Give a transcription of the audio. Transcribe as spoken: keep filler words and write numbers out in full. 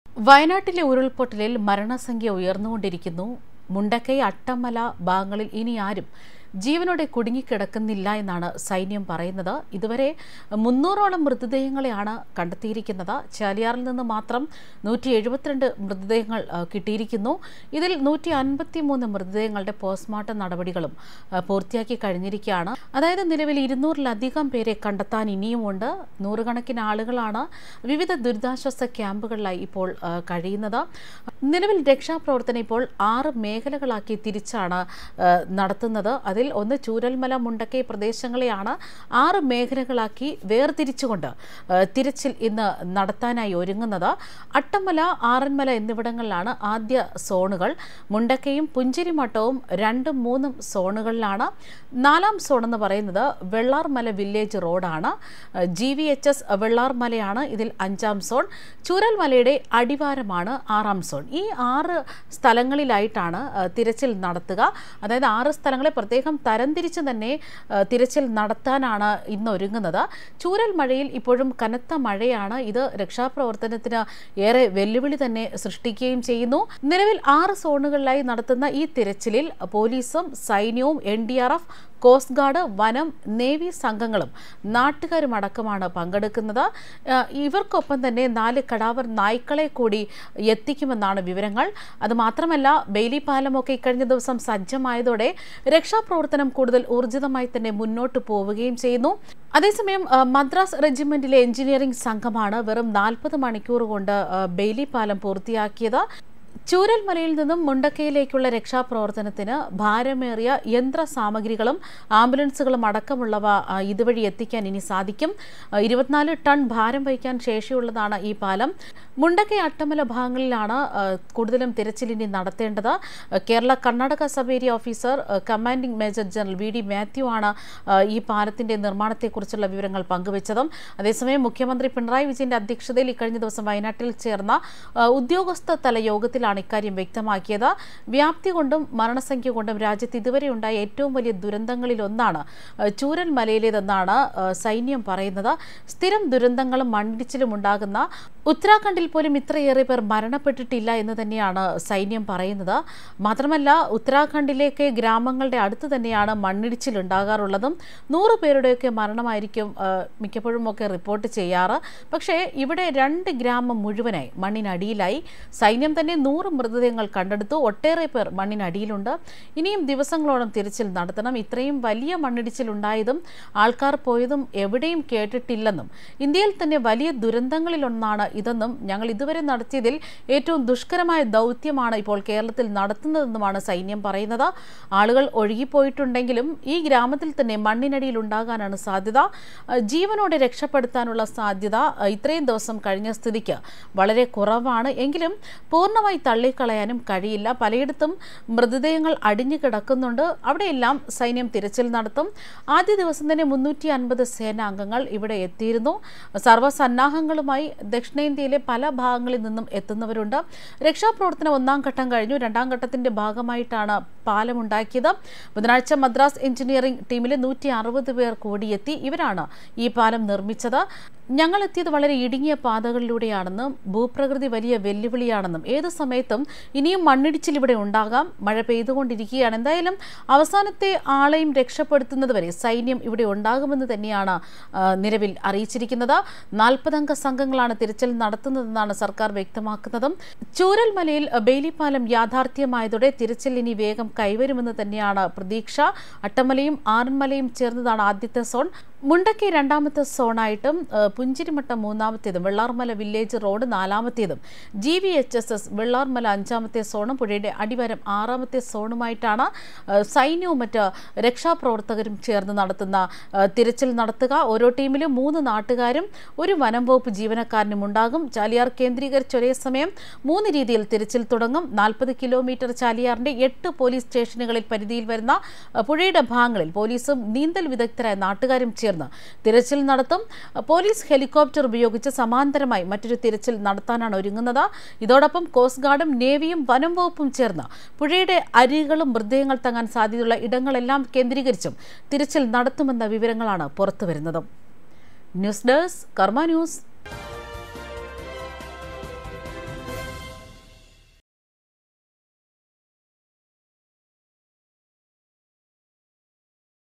വയനാട്ടിലെ ഉരുൾപൊട്ടലിൽ മരണസംഖ്യ ഉയർന്നുകൊണ്ടിരിക്കുന്നു. മുണ്ടക്കൈ, അട്ടമല ഭാഗങ്ങളിൽ ഇനി ആരും ജീവനോടെ കുടുങ്ങിക്കിടക്കുന്നില്ല എന്നാണ് സൈന്യം പറയുന്നത്. ഇതുവരെ മുന്നൂറോളം മൃതദേഹങ്ങളെയാണ് കണ്ടെത്തിയിരിക്കുന്നത്. ചാലിയാറിൽ നിന്ന് മാത്രം നൂറ്റി എഴുപത്തിരണ്ട് മൃതദേഹങ്ങൾ കിട്ടിയിരിക്കുന്നു. ഇതിൽ നൂറ്റി അൻപത്തി മൂന്ന് മൃതദേഹങ്ങളുടെ പോസ്റ്റ്മോർട്ടം നടപടികളും പൂർത്തിയാക്കി കഴിഞ്ഞിരിക്കുകയാണ്. അതായത് നിലവിൽ ഇരുന്നൂറിലധികം പേരെ കണ്ടെത്താൻ ഇനിയുമുണ്ട്. നൂറുകണക്കിന് ആളുകളാണ് വിവിധ ദുരിതാശ്വാസ ക്യാമ്പുകളിലായി ഇപ്പോൾ കഴിയുന്നത്. നിലവിൽ രക്ഷാപ്രവർത്തനം ഇപ്പോൾ ആറ് മേഖലകളാക്കി തിരിച്ചാണ് നടത്തുന്നത്. അതിൽ ഒന്ന് ചൂരൽമല, മുണ്ടക്കൈ പ്രദേശങ്ങളെയാണ് ആറ് മേഖലകളാക്കി വേർതിരിച്ചുകൊണ്ട് തിരച്ചിൽ ഇന്ന് നടത്താനായി ഒരുങ്ങുന്നത്. അട്ടമല, ആറന്മല എന്നിവിടങ്ങളിലാണ് ആദ്യ സോണുകൾ. മുണ്ടക്കൈയും പുഞ്ചിരിമട്ടവും രണ്ടും മൂന്നും സോണുകളിലാണ്. നാലാം സോൺ എന്ന് പറയുന്നത് വെള്ളാർമല വില്ലേജ് റോഡാണ്. ജി വി എച്ച് എസ് വെള്ളാർമലയാണ് ഇതിൽ അഞ്ചാം സോൺ. ചൂരൽമലയുടെ അടിവാരമാണ് ആറാം സോൺ. ഈ ആറ് സ്ഥലങ്ങളിലായിട്ടാണ് തിരച്ചിൽ നടത്തുക. അതായത് ആറ് സ്ഥലങ്ങളെ പ്രത്യേകം തരംതിരിച്ച് തന്നെ തിരച്ചിൽ നടത്താനാണ് ഇന്ന് ഒരുങ്ങുന്നത്. ചൂരൽ മഴയിൽ ഇപ്പോഴും കനത്ത മഴയാണ്. ഇത് രക്ഷാപ്രവർത്തനത്തിന് ഏറെ വെല്ലുവിളി തന്നെ സൃഷ്ടിക്കുകയും ചെയ്യുന്നു. നിലവിൽ ആറ് സോണുകളിലായി നടത്തുന്ന ഈ തിരച്ചിലിൽ പോലീസും സൈന്യവും N D R F, coast guard, വനം, നേവി സംഘങ്ങളും നാട്ടുകാരും അടക്കമാണ് പങ്കെടുക്കുന്നത്. ഇവർക്കൊപ്പം തന്നെ നാല് കടാവർ നായ്ക്കളെ കൂടി എത്തിക്കുമെന്നാണ് വിവരങ്ങൾ. അതുമാത്രമല്ല, ബെയിലി പാലമൊക്കെ ഇക്കഴിഞ്ഞ ദിവസം സജ്ജമായതോടെ രക്ഷാപ്രവർത്തനം കൂടുതൽ ഊർജിതമായി തന്നെ മുന്നോട്ട് പോവുകയും ചെയ്യുന്നു. അതേസമയം മദ്രാസ് റെജിമെന്റിലെ എഞ്ചിനീയറിംഗ് സംഘമാണ് വെറും നാൽപ്പത് മണിക്കൂർ കൊണ്ട് ബെയിലി പാലം പൂർത്തിയാക്കിയത്. ചൂരൽമലയിൽ നിന്നും മുണ്ടക്കൈയിലേക്കുള്ള രക്ഷാപ്രവർത്തനത്തിന് ഭാരമേറിയ യന്ത്ര സാമഗ്രികളും ആംബുലൻസുകളും അടക്കമുള്ളവ ഇതുവഴി എത്തിക്കാൻ ഇനി സാധിക്കും. ഇരുപത്തിനാല് ടൺ ഭാരം വഹിക്കാൻ ശേഷിയുള്ളതാണ് ഈ പാലം. മുണ്ടക്കൈ, അട്ടമല ഭാഗങ്ങളിലാണ് കൂടുതലും തിരച്ചിലിനി നടത്തേണ്ടത്. Kerala Karnataka sub area officer commanding major general V D Mathew ആണ് ഈ പാലത്തിന്റെ നിർമ്മാണത്തെക്കുറിച്ചുള്ള വിവരങ്ങൾ പങ്കുവച്ചതും. അതേസമയം മുഖ്യമന്ത്രി പിണറായി വിജയന്റെ അധ്യക്ഷതയിൽ ഇക്കഴിഞ്ഞ ദിവസം വയനാട്ടിൽ ചേർന്ന ഉദ്യോഗസ്ഥ തല യോഗത്തിലാണ് ഇക്കാര്യം വ്യക്തമാക്കിയത്. വ്യാപ്തി കൊണ്ടും മരണസംഖ്യ കൊണ്ടും രാജ്യത്ത് ഇതുവരെ ഉണ്ടായ ഏറ്റവും വലിയ ദുരന്തങ്ങളിൽ ഒന്നാണ് ചൂരൽമലയിലേതെന്നാണ് സൈന്യം പറയുന്നത്. സ്ഥിരം ദുരന്തങ്ങളും മണ്ണിടിച്ചിലും ഉണ്ടാകുന്ന ഉത്തരാഖണ്ഡിൽ പോലും ഇത്രയേറെ പേർ മരണപ്പെട്ടിട്ടില്ല എന്ന് തന്നെയാണ് സൈന്യം പറയുന്നത്. മാത്രമല്ല, ഉത്തരാഖണ്ഡിലേക്ക് ഗ്രാമങ്ങളുടെ അടുത്ത് തന്നെയാണ് മണ്ണിടിച്ചിൽ ഉണ്ടാകാറുള്ളതും. നൂറ് പേരുടെയൊക്കെ മരണമായിരിക്കും മിക്കപ്പോഴും ഒക്കെ റിപ്പോർട്ട് ചെയ്യാറ്. പക്ഷേ ഇവിടെ രണ്ട് ഗ്രാമം മുഴുവനായി മണ്ണിനടിയിലായി. സൈന്യം തന്നെ നൂറ് മൃതദേഹങ്ങൾ കണ്ടെടുത്തു. ഒട്ടേറെ പേർ മണ്ണിനടിയിലുണ്ട്. ഇനിയും ദിവസങ്ങളോളം തിരച്ചിൽ നടത്തണം. ഇത്രയും വലിയ മണ്ണിടിച്ചിൽ ഉണ്ടായതും ആൾക്കാർ പോയതും എവിടെയും കേട്ടിട്ടില്ലെന്നും ഇന്ത്യയിൽ തന്നെ വലിയ ദുരന്തങ്ങളിലൊന്നാണ് ഇതെന്നും ഞങ്ങൾ ഇതുവരെ നടത്തിയതിൽ ഏറ്റവും ദുഷ്കരമായ ദൗത്യമാണ് ഇപ്പോൾ കേരളത്തിൽ നടത്തുന്നതെന്നുമാണ് സൈന്യം പറയുന്നത്. ആളുകൾ ഒഴുകിപ്പോയിട്ടുണ്ടെങ്കിലും ഈ ഗ്രാമത്തിൽ തന്നെ മണ്ണിനടിയിൽ ഉണ്ടാകാനാണ് സാധ്യത. ജീവനോടെ രക്ഷപ്പെടുത്താനുള്ള സാധ്യത ഇത്രയും ദിവസം കഴിഞ്ഞ സ്ഥിതിക്ക് വളരെ കുറവാണ്. എങ്കിലും പൂർണ്ണമായി തള്ളിക്കളയാനും കഴിയില്ല. പലയിടത്തും മൃതദേഹങ്ങൾ അടിഞ്ഞു കിടക്കുന്നുണ്ട്. അവിടെയെല്ലാം സൈന്യം തിരച്ചിൽ നടത്തും. ആദ്യ ദിവസം തന്നെ മുന്നൂറ്റി അൻപത് സേനാംഗങ്ങൾ ഇവിടെ എത്തിയിരുന്നു. സർവ്വസന്നാഹങ്ങളുമായി ദക്ഷിണേന്ത്യയിലെ പല ഭാഗങ്ങളിൽ നിന്നും എത്തുന്നവരുണ്ട്. രക്ഷാപ്രവർത്തനം ഒന്നാം ഘട്ടം കഴിഞ്ഞു. രണ്ടാം ഘട്ടത്തിന്റെ ഭാഗമായിട്ടാണ് പാലമുണ്ടാക്കിയത്. ബുധനാഴ്ച മദ്രാസ് എഞ്ചിനീയറിംഗ് ടീമിലെ നൂറ്റി അറുപത് പേർ കൂടിയെത്തി. ഇവരാണ് ഈ പാലം നിർമ്മിച്ചത്. ഞങ്ങൾ എത്തിയത് വളരെ ഇടുങ്ങിയ പാതകളിലൂടെയാണെന്നും ഭൂപ്രകൃതി വലിയ വെല്ലുവിളിയാണെന്നും ഏത് സമയത്തും ഇനിയും മണ്ണിടിച്ചിൽ ഇവിടെ ഉണ്ടാകാം. മഴ പെയ്തുകൊണ്ടിരിക്കുകയാണ്. എന്തായാലും അവസാനത്തെ ആളെയും രക്ഷപ്പെടുത്തുന്നതുവരെ സൈന്യം ഇവിടെ ഉണ്ടാകുമെന്ന് തന്നെയാണ് നിലവിൽ അറിയിച്ചിരിക്കുന്നത്. നാൽപ്പതംഗ സംഘങ്ങളാണ് തിരച്ചിൽ നടത്തുന്നതെന്നാണ് സർക്കാർ വ്യക്തമാക്കുന്നതും. ചൂരൽമലയിൽ ബെയിലി പാലം യാഥാർത്ഥ്യമായതോടെ തിരച്ചിൽ ഇനി വേഗം കൈവരുമെന്ന് തന്നെയാണ് പ്രതീക്ഷ. അട്ടമലയും ആറന്മലയും ചേർന്നതാണ് ആദ്യത്തെ സോൺ. മുണ്ടക്കൈ രണ്ടാമത്തെ സോണായിട്ടും പുഞ്ചിരിമട്ടം മൂന്നാമത്തേതും വെള്ളാർമല വില്ലേജ് റോഡ് നാലാമത്തേതും G V H S S Vellarmala അഞ്ചാമത്തെ സോണും പുഴയുടെ അടിവാരം ആറാമത്തെ സോണുമായിട്ടാണ് സൈന്യവും മറ്റ് രക്ഷാപ്രവർത്തകരും ചേർന്ന് നടത്തുന്ന തിരച്ചിൽ നടത്തുക. ഓരോ ടീമിലും മൂന്ന് നാട്ടുകാരും ഒരു വനം വകുപ്പ് ജീവനക്കാരനും ഉണ്ടാകും. ചാലിയാർ കേന്ദ്രീകരിച്ച് ഒരേ സമയം മൂന്ന് രീതിയിൽ തിരച്ചിൽ തുടങ്ങും. നാൽപ്പത് കിലോമീറ്റർ ചാലിയാറിന്റെ എട്ട് പോലീസ് സ്റ്റേഷനുകളിൽ പരിധിയിൽ വരുന്ന പുഴയുടെ ഭാഗങ്ങളിൽ പോലീസും നീന്തൽ വിദഗ്ധരായ നാട്ടുകാരും ചേർന്ന് തിരച്ചിൽ നടത്തും. പോലീസ് ഹെലികോപ്റ്റർ ഉപയോഗിച്ച് സമാന്തരമായി മറ്റൊരു തിരച്ചിൽ നടത്താനാണ് ഒരുങ്ങുന്നത്. ഇതോടൊപ്പം കോസ്റ്റ് ഗാർഡും നേവിയും വനം വകുപ്പും ചേർന്ന് പുഴയുടെ അരികളും മൃതദേഹങ്ങൾ തങ്ങാൻ സാധ്യതയുള്ള ഇടങ്ങളെല്ലാം കേന്ദ്രീകരിച്ചും തിരച്ചിൽ നടത്തുമെന്ന വിവരങ്ങളാണ് പുറത്തുവരുന്നത്. News desk Karma news.